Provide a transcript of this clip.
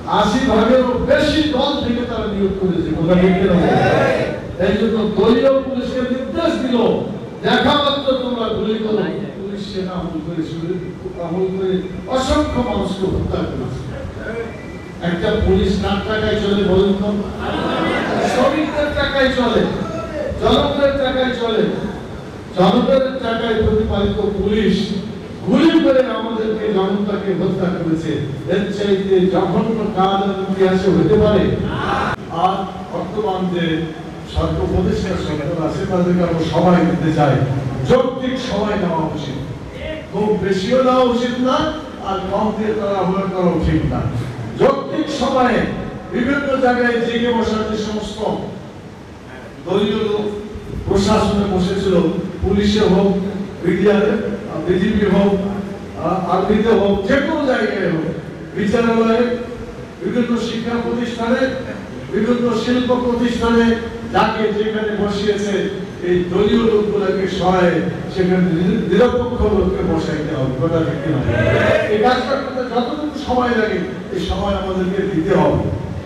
80 ভাগেরও বেশি দল থেকে তারা নিয়োগ করেছে। এই জন্য দলীয় পুলিশকে নির্দেশ দিল, দেখা মাত্র তোমরা গুলি করো। পুলিশ সেনা আমল করে অসংখ্য মানুষকে হত্যা করেছে। একটা পুলিশ কার টাকায় চলে বলুন তো? শ্রমিকদের টাকায় চলে, জনগণের টাকায় চলে। জনগণের টাকায় প্রতিপালিত পুলিশ গুলি করে আমাদেরকে, জনতাকে হত্যা করেছে। এর চাইতে জঘন্য কাজ ইতিহাসে হতে পারে? আর বর্তমান যে সরকার উপদেষ্টা সরকার আছে তাদেরকে আমরা সবাই দিতে চাই, যৌক্তিক সময় নেওয়া উচিত। খুব বেশিও নেওয়া উচিত না, আর কম দিয়ে তারা আহ্বান করা উচিত না। যৌক্তিক সময়ে বিভিন্ন জায়গায় জেগে বসার যে সমস্ত দলীয় লোক প্রশাসনে বসেছিল, পুলিশে হোক, বিজেপি হোক, আর্মিতে হোক, যে কোনো জায়গায় হোক, বিচারালয়ে, বিভিন্ন শিক্ষা প্রতিষ্ঠানে, বিভিন্ন শিল্প প্রতিষ্ঠানে, যাকে যেখানে বসিয়েছে এই দলীয় লোকগুলোকে সহায় সেখানে নিরপেক্ষ লোককে বসাইতে হবে। কথা ঠিক না? এই কাজটা করতে যতটুকু সময় লাগে এই সময় আমাদেরকে দিতে হবে।